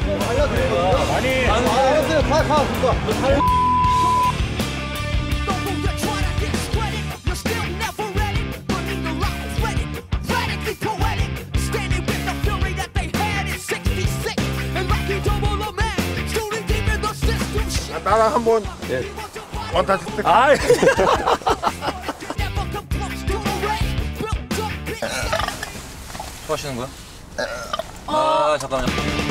아니 알았어요. 가. 나랑 한번 원타치 때. 아 뭐 하시는 거야? 아 잠깐만요.